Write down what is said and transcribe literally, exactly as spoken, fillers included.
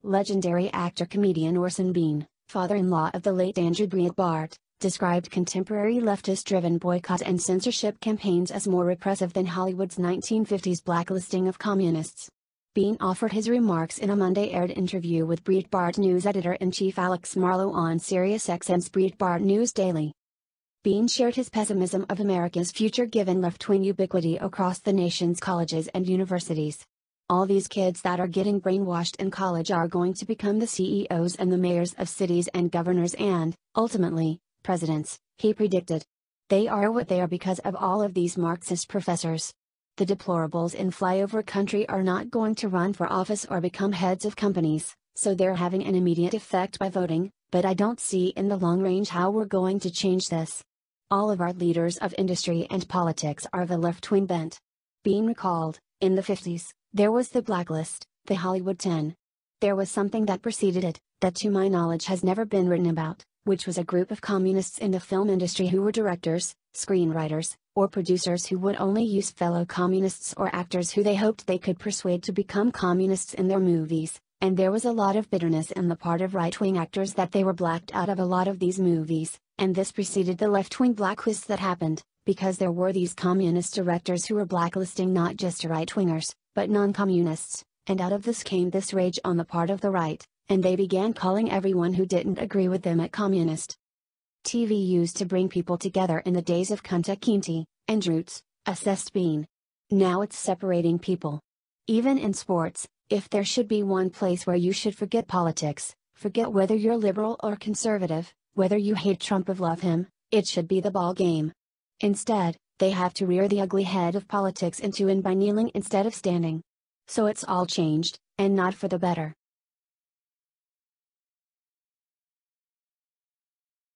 Legendary actor-comedian Orson Bean, father-in-law of the late Andrew Breitbart, described contemporary leftist-driven boycott and censorship campaigns as more repressive than Hollywood's nineteen fifties blacklisting of communists. Bean offered his remarks in a Monday-aired interview with Breitbart News editor-in-chief Alex Marlow on SiriusXM's Breitbart News Daily. Bean shared his pessimism of America's future given left-wing ubiquity across the nation's colleges and universities. All these kids that are getting brainwashed in college are going to become the C E Os and the mayors of cities and governors and, ultimately, presidents, he predicted. They are what they are because of all of these Marxist professors. The deplorables in flyover country are not going to run for office or become heads of companies, so they're having an immediate effect by voting, but I don't see in the long range how we're going to change this. All of our leaders of industry and politics are the left-wing bent. Bean recalled, in the fifties, there was the blacklist, the Hollywood ten. There was something that preceded it, that to my knowledge has never been written about, which was a group of communists in the film industry who were directors, screenwriters, or producers who would only use fellow communists or actors who they hoped they could persuade to become communists in their movies, and there was a lot of bitterness in the part of right-wing actors that they were blacked out of a lot of these movies, and this preceded the left-wing blacklists that happened, because there were these communist directors who were blacklisting not just right-wingers, but non-communists, and out of this came this rage on the part of the right, and they began calling everyone who didn't agree with them a communist. T V used to bring people together in the days of Kunta Kinte and Roots, assessed Bean. Now it's separating people. Even in sports, if there should be one place where you should forget politics, forget whether you're liberal or conservative, whether you hate Trump or love him, it should be the ball game. Instead, they have to rear the ugly head of politics into and by kneeling instead of standing. So it's all changed, and not for the better.